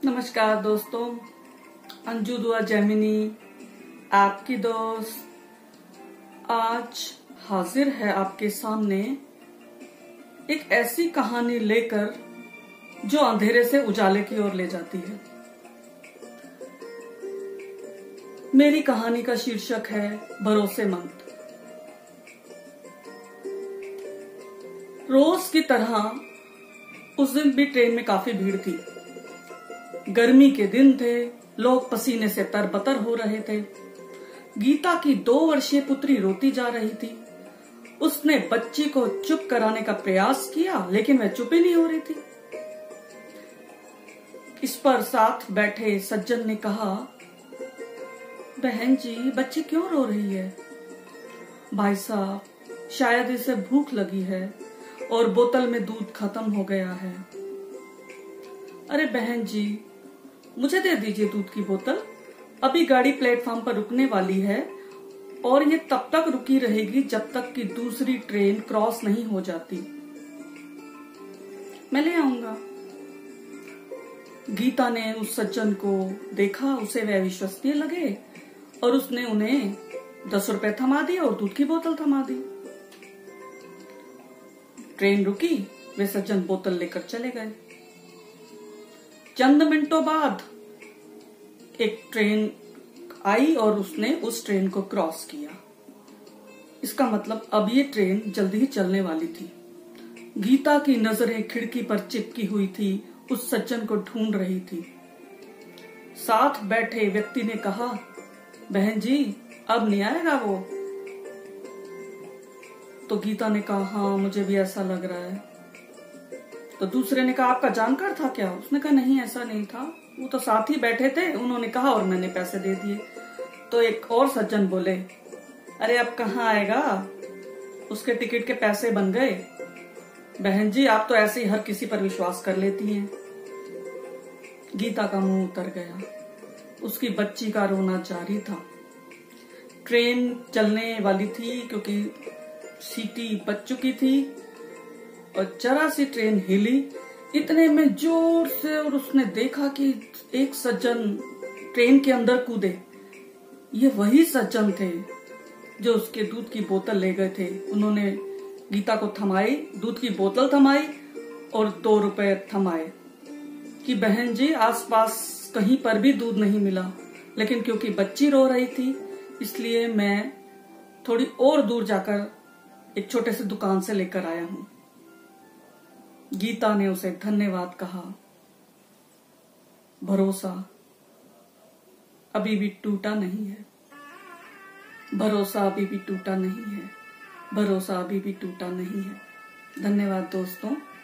नमस्कार दोस्तों, अंजू दुआ जैमिनी आपकी दोस्त आज हाजिर है आपके सामने एक ऐसी कहानी लेकर जो अंधेरे से उजाले की ओर ले जाती है। मेरी कहानी का शीर्षक है भरोसेमंद। रोज की तरह उस दिन भी ट्रेन में काफी भीड़ थी। गर्मी के दिन थे, लोग पसीने से तरबतर हो रहे थे। गीता की 2 वर्षीय पुत्री रोती जा रही थी। उसने बच्ची को चुप कराने का प्रयास किया, लेकिन वह चुप ही नहीं हो रही थी। इस पर साथ बैठे सज्जन ने कहा, बहन जी, बच्ची क्यों रो रही है? भाई साहब, शायद इसे भूख लगी है और बोतल में दूध खत्म हो गया है। अरे बहन जी, मुझे दे दीजिए दूध की बोतल। अभी गाड़ी प्लेटफॉर्म पर रुकने वाली है और ये तब तक रुकी रहेगी जब तक कि दूसरी ट्रेन क्रॉस नहीं हो जाती। मैं ले आऊंगा। गीता ने उस सज्जन को देखा, उसे वह विश्वसनीय लगे और उसने उन्हें 10 रुपए थमा दिए और दूध की बोतल थमा दी। ट्रेन रुकी, वे सज्जन बोतल लेकर चले गए। चंद मिनटों बाद एक ट्रेन आई और उसने उस ट्रेन को क्रॉस किया। इसका मतलब अब ये ट्रेन जल्दी ही चलने वाली थी। गीता की नजरें खिड़की पर चिपकी हुई थी, उस सज्जन को ढूंढ रही थी। साथ बैठे व्यक्ति ने कहा, बहन जी, अब नहीं आएगा वो? तो गीता ने कहा, हाँ मुझे भी ऐसा लग रहा है। तो दूसरे ने कहा, आपका जानकार था क्या? उसने कहा, नहीं ऐसा नहीं था, वो तो साथ ही बैठे थे, उन्होंने कहा और मैंने पैसे दे दिए। तो एक और सज्जन बोले, अरे अब कहाँ आएगा, उसके टिकट के पैसे बन गए। बहन जी, आप तो ऐसे ही हर किसी पर विश्वास कर लेती हैं। गीता का मुंह उतर गया। उसकी बच्ची का रोना जारी था। ट्रेन चलने वाली थी क्योंकि सीटी बच चुकी थी और जरा सी ट्रेन हिली, इतने में जोर से, और उसने देखा कि एक सज्जन ट्रेन के अंदर कूदे। ये वही सज्जन थे जो उसके दूध की बोतल ले गए थे। उन्होंने गीता को थमाई, दूध की बोतल थमाई और 2 रुपए थमाए कि बहन जी, आसपास कहीं पर भी दूध नहीं मिला, लेकिन क्योंकि बच्ची रो रही थी इसलिए मैं थोड़ी और दूर जाकर एक छोटे से दुकान से लेकर आया हूं। गीता ने उसे धन्यवाद कहा। भरोसा अभी भी टूटा नहीं है। भरोसा अभी भी टूटा नहीं है। भरोसा अभी भी टूटा नहीं है। धन्यवाद दोस्तों।